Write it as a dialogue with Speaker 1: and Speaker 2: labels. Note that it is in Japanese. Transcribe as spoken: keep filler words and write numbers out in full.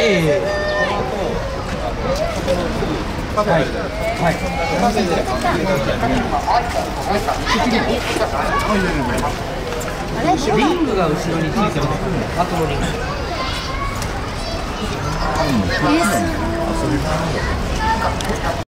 Speaker 1: ええ。はい。はい。リングが後ろについてます。バトのリング。
Speaker 2: えー